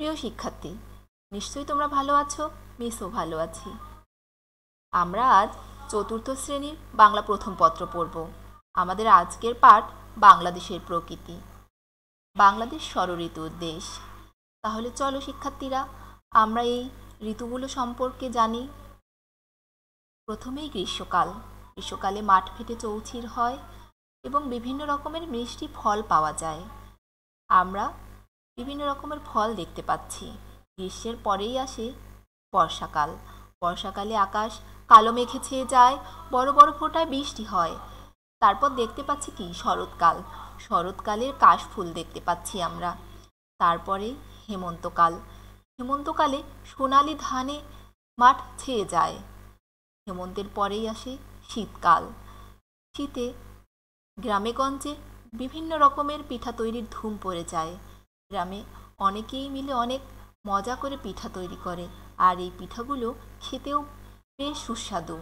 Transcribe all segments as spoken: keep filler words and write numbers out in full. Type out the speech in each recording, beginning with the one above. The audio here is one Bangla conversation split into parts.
প্রিয় শিক্ষার্থী, নিশ্চয়ই তোমরা ভালো আছো। মিসও ভালো আছি। আমরা আজ চতুর্থ শ্রেণীর বাংলা প্রথম পত্র পড়ব। আমাদের আজকের পাঠ বাংলাদেশের প্রকৃতি। বাংলাদেশ ষড়ঋতুর দেশ। তাহলে চলো শিক্ষার্থীরা, আমরা এই ঋতুগুলো সম্পর্কে জানি। প্রথমেই গ্রীষ্মকাল। গ্রীষ্মকালে মাঠ ফেটে চৌচির হয় এবং বিভিন্ন রকমের মিষ্টি ফল পাওয়া যায়। আমরা বিভিন্ন রকমের ফল দেখতে পাচ্ছি। গ্রীষ্মের পরেই আসে বর্ষাকাল। বর্ষাকালে আকাশ কালো মেঘে ছেয়ে যায়, বড় বড় ফোঁটায় বৃষ্টি হয়। তারপর দেখতে পাচ্ছি কি শরৎকাল। শরৎকালের কাশফুল দেখতে পাচ্ছি আমরা। তারপরে হেমন্তকাল। হেমন্তকালে সোনালি ধানে মাঠ ছেয়ে যায়। হেমন্তের পরেই আসে শীতকাল। শীতে গ্রামেগঞ্জে বিভিন্ন রকমের পিঠা তৈরির ধুম পড়ে যায়। গ্রামে অনেকেই মিলে অনেক মজা করে পিঠা তৈরি করে, আর এই পিঠাগুলো খেতেও বেশ সুস্বাদু।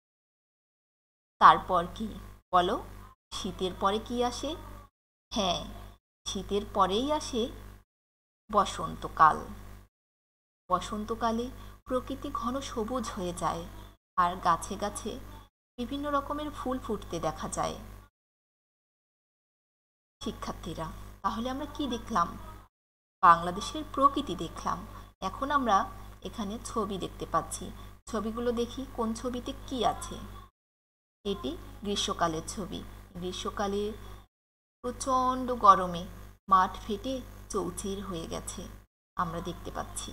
তারপর কি বলো, শীতের পরে কি আসে? হ্যাঁ, শীতের পরেই আসে বসন্তকাল। বসন্তকালে প্রকৃতি ঘন সবুজ হয়ে যায়, আর গাছে গাছে বিভিন্ন রকমের ফুল ফুটতে দেখা যায়। শিক্ষার্থীরা, তাহলে আমরা কি দেখলাম? বাংলাদেশের প্রকৃতি দেখলাম। এখন আমরা এখানে ছবি দেখতে পাচ্ছি। ছবিগুলো দেখি কোন ছবিতে কি আছে। এটি গ্রীষ্মকালের ছবি। গ্রীষ্মকালে প্রচণ্ড গরমে মাঠ ফেটে চৌচির হয়ে গেছে, আমরা দেখতে পাচ্ছি।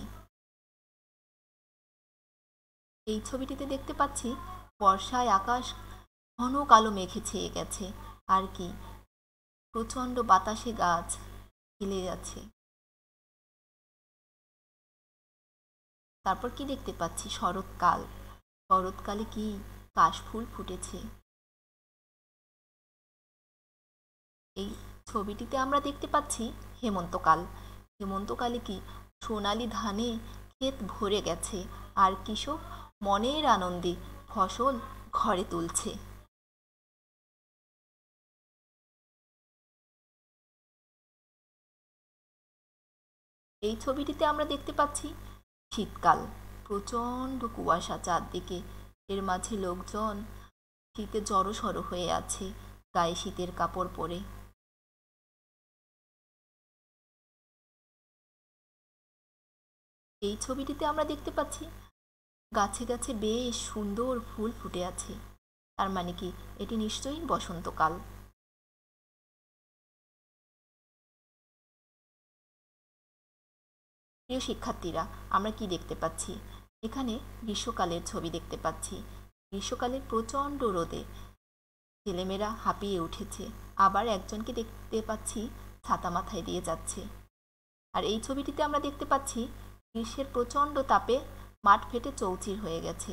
এই ছবিটিতে দেখতে পাচ্ছি বর্ষায় আকাশ ঘন কালো মেঘে ছেয়ে গেছে, আর কি প্রচণ্ড বাতাসে গাছ হেলে যাচ্ছে। তারপর কি দেখতে পাচ্ছি? শরৎকাল। শরৎকালে কি কাশফুল ফুটেছে। এই ছবিটিতে আমরা দেখতে পাচ্ছি হেমন্তকাল। হেমন্তকালে কি সোনালি ধানে ক্ষেত ভরে গেছে, আর কৃষক মনের আনন্দে ফসল ঘরে তুলছে। এই ছবিটিতে আমরা দেখতে পাচ্ছি শীতকাল। প্রচণ্ড কুয়াশা চারদিকে, এর মাঝে লোকজন শীতে জড়সড় হয়ে আছে, গায়ে শীতের কাপড় পরে। এই ছবিটিতে আমরা দেখতে পাচ্ছি গাছে গাছে বেশ সুন্দর ফুল ফুটে আছে, তার মানে কি এটি নিশ্চয়ই বসন্তকাল। প্রিয় শিক্ষার্থীরা, আমরা কি দেখতে পাচ্ছি? এখানে গ্রীষ্মকালের ছবি দেখতে পাচ্ছি। গ্রীষ্মকালের প্রচণ্ড রোদে ছেলেমেয়েরা হাঁপিয়ে উঠেছে, আবার একজনকে দেখতে পাচ্ছি ছাতা মাথায় দিয়ে যাচ্ছে। আর এই ছবিটিতে আমরা দেখতে পাচ্ছি গ্রীষ্মের প্রচণ্ড তাপে মাঠ ফেটে চৌচির হয়ে গেছে।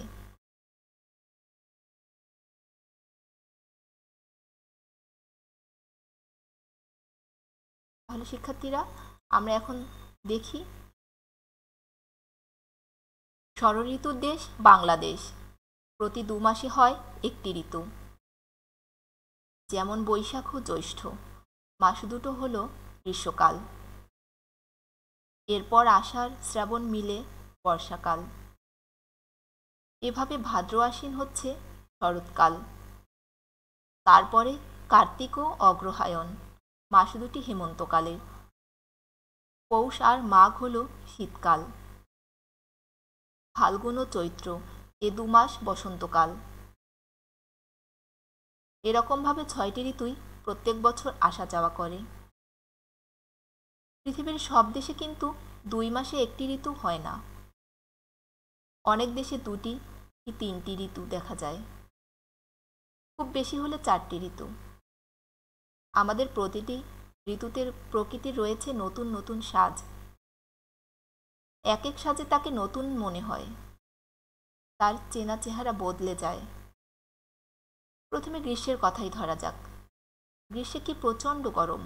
তাহলে শিক্ষার্থীরা, আমরা এখন দেখি ষড়ঋতুর দেশ বাংলাদেশ। প্রতি দু মাসে হয় একটি ঋতু, যেমন বৈশাখ ও জ্যৈষ্ঠ। মাস দুটো হলো গ্রীষ্মকাল। এরপর আষাঢ় শ্রাবণ মিলে বর্ষাকাল। এভাবে ভাদ্র আশ্বিন হচ্ছে শরৎকাল। তারপরে কার্তিক ও অগ্রহায়ণ মাস দুটি হেমন্তকালের। পৌষ আর মাঘ হল শীতকাল। ফাল্গুন ও চৈত্র এ দু মাস বসন্তকাল। এরকমভাবে ছয়টি ঋতুই প্রত্যেক বছর আসা যাওয়া করে। পৃথিবীর সব দেশে কিন্তু দুই মাসে একটি ঋতু হয় না। অনেক দেশে দুটি কি তিনটি ঋতু দেখা যায়, খুব বেশি হলে চারটি ঋতু। আমাদের প্রতিটি ঋতুতে প্রকৃতির রয়েছে নতুন নতুন সাজ। এক এক সাজে তাকে নতুন মনে হয়, তার চেনা চেহারা বদলে যায়। প্রথমে গ্রীষ্মের কথাই ধরা যাক। গ্রীষ্মে কি প্রচণ্ড গরম,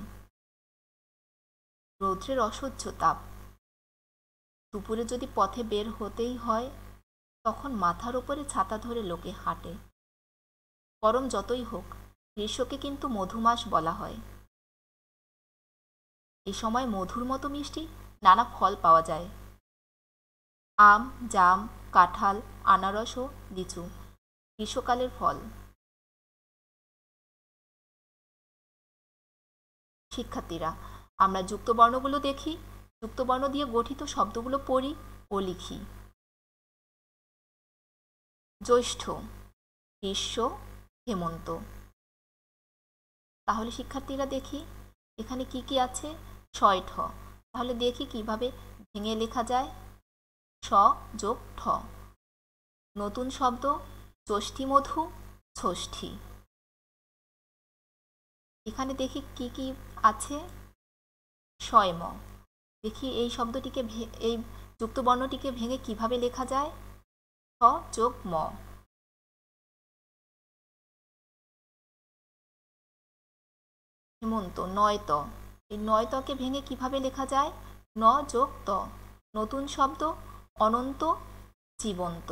রৌদ্রের অসহ্য তাপ। দুপুরে যদি পথে বের হতেই হয়, তখন মাথার ওপরে ছাতা ধরে লোকে হাঁটে। গরম যতই হোক, গ্রীষ্মকে কিন্তু মধুমাস বলা হয়। এ সময় মধুর মতো মিষ্টি নানা ফল পাওয়া যায়। আম, জাম, কাঁঠাল, আনারস ও লিচু গ্রীষ্মকালের ফল। শিক্ষার্থীরা, আমরা যুক্তবর্ণগুলো দেখি। যুক্তবর্ণ দিয়ে গঠিত শব্দগুলো পড়ি ও লিখি। জ্যৈষ্ঠ, গ্রীষ্ম, হেমন্ত। তাহলে শিক্ষার্থীরা দেখি এখানে কি কি আছে। ছয় ঠ। তাহলে দেখি কিভাবে ভেঙে লেখা যায়। স যোগ ঠ। নতুন শব্দ জ্যৈষ্ঠী মধু, ষষ্ঠী। এখানে দেখি কি কি আছে। শয়ম। দেখি এই শব্দটিকে এই যুক্তবর্ণটিকে ভেঙে কিভাবে লেখা যায়। স যোগ ম। হেমন্ত, নয়ত। এই নয়তকে ভেঙে কিভাবে লেখা যায়। ন যোগ ত। নতুন শব্দ অনন্ত, জীবন্ত।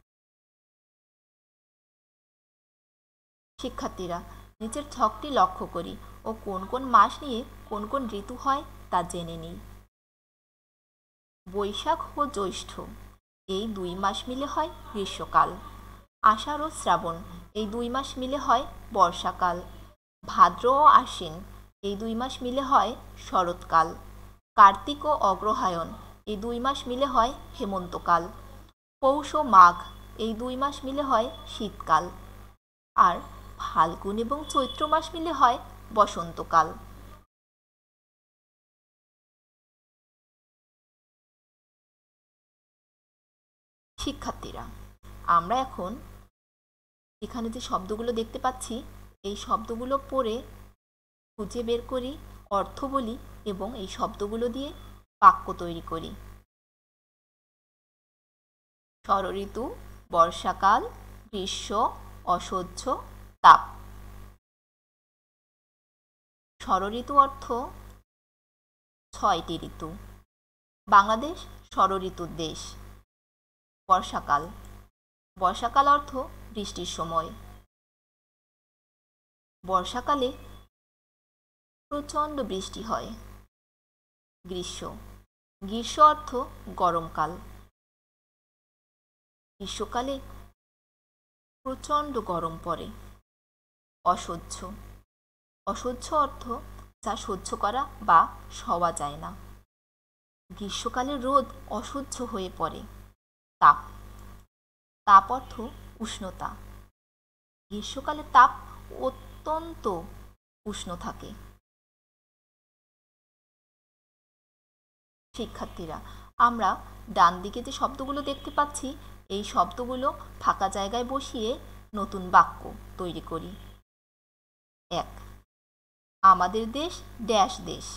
শিক্ষার্থীরা, নিচের ছকটি লক্ষ্য করি ও কোন কোন মাস নিয়ে কোন কোন ঋতু হয় তা জেনে নিই। বৈশাখ ও জ্যৈষ্ঠ এই দুই মাস মিলে হয় গ্রীষ্মকাল। আষাঢ় ও শ্রাবণ এই দুই মাস মিলে হয় বর্ষাকাল। ভাদ্র ও আশ্বিন এই দুই মাস মিলে হয় শরৎকাল। কার্তিক ও অগ্রহায়ণ এই দুই মাস মিলে হয় হেমন্তকাল। পৌষ ও মাঘ এই দুই মাস মিলে হয় শীতকাল। আর ফাল্গুন এবং চৈত্র মাস মিলে হয় বসন্তকাল। শিক্ষার্থীরা, আমরা এখন এখানে যে শব্দগুলো দেখতে পাচ্ছি এই শব্দগুলো পড়ে খুঁজে বের করি, অর্থ বলি এবং এই শব্দগুলো দিয়ে বাক্য তৈরি করি। ষড়ঋতু, বর্ষাকাল, গ্রীষ্ম, অসহ্য, তাপ। ষড়ঋতু অর্থ ছয়টি ঋতু। বাংলাদেশ ষড়ঋতুর দেশ। বর্ষাকাল, বর্ষাকাল অর্থ বৃষ্টির সময়। বর্ষাকালে প্রচণ্ড বৃষ্টি হয়। গ্রীষ্ম, গ্রীষ্ম অর্থ গরমকাল। গ্রীষ্মকালে প্রচণ্ড গরম পড়ে। অসহ্য, অসহ্য অর্থ যা সহ্য করা বা সওয়া যায় না। গ্রীষ্মকালে রোদ অসহ্য হয়ে পড়ে। তাপ, তাপ অর্থ উষ্ণতা। গ্রীষ্মকালে তাপ অত্যন্ত উষ্ণ থাকে। শিক্ষার্থীরা, আমরা ডান দিকে যে শব্দগুলো দেখতে পাচ্ছি এই শব্দগুলো ফাঁকা জায়গায় বসিয়ে নতুন বাক্য তৈরি করি। এক, আমাদের দেশ ড্যাশ দেশ।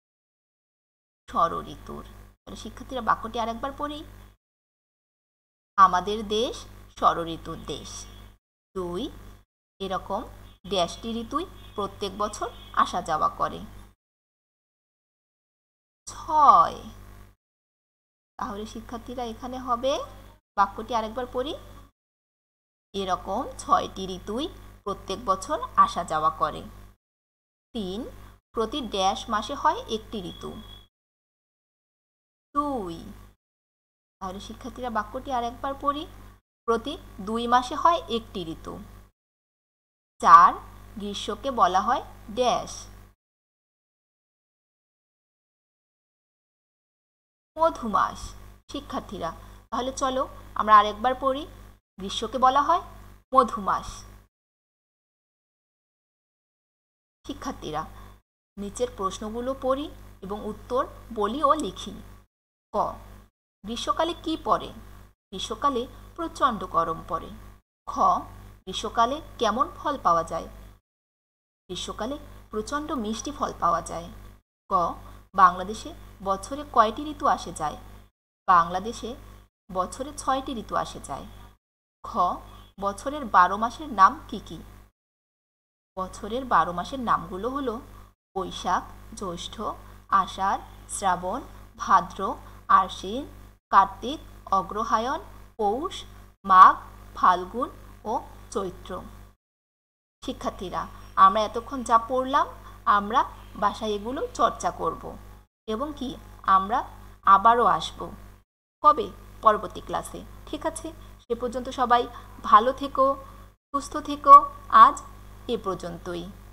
ষড়ঋতুর। তাহলে শিক্ষার্থীরা বাক্যটি আরেকবার পড়ি। আমাদের দেশ ষড়ঋতুর দেশ। দুই, এরকম ড্যাশটি ঋতুই প্রত্যেক বছর আসা যাওয়া করে। ছয়, তাহলে শিক্ষার্থীরা এখানে হবে বাক্যটি আরেকবার পড়ি। এরকম ছয়টি ঋতুই প্রত্যেক বছর আসা যাওয়া করে। তিন, প্রতি ড্যাশ মাসে হয় একটি ঋতু। দুই, তাহলে শিক্ষার্থীরা বাক্যটি আরেকবার পড়ি। প্রতি দুই মাসে হয় একটি ঋতু। চার, গ্রীষ্মকে বলা হয় ড্যাশ। মধুমাস। শিক্ষার্থীরা, তাহলে চলো আমরা আরেকবার পড়ি। গ্রীষ্মকে বলা হয় মধুমাস। শিক্ষার্থীরা, নিচের প্রশ্নগুলো পড়ি এবং উত্তর বলি ও লিখি। ক, গ্রীষ্মকালে কি পড়ে? গ্রীষ্মকালে প্রচণ্ড গরম পড়ে। খ, গ্রীষ্মকালে কেমন ফল পাওয়া যায়? গ্রীষ্মকালে প্রচণ্ড মিষ্টি ফল পাওয়া যায়। ক, বাংলাদেশে বছরে কয়টি ঋতু আসে যায়? বাংলাদেশে বছরে ছয়টি ঋতু আসে যায়। খ, বছরের বারো মাসের নাম কি কি? বছরের বারো মাসের নামগুলো হলো বৈশাখ, জ্যৈষ্ঠ, আষাঢ়, শ্রাবণ, ভাদ্র, আশ্বিন, কার্তিক, অগ্রহায়ণ, পৌষ, মাঘ, ফাল্গুন ও চৈত্র। শিক্ষার্থীরা, আমরা এতক্ষণ যা পড়লাম আমরা বাসায় এগুলো চর্চা করব এবং কি আমরা আবারও আসব। কবে? পরবর্তী ক্লাসে। ঠিক আছে, সে পর্যন্ত সবাই ভালো থেকো, সুস্থ থেকো। আজ এ পর্যন্তই।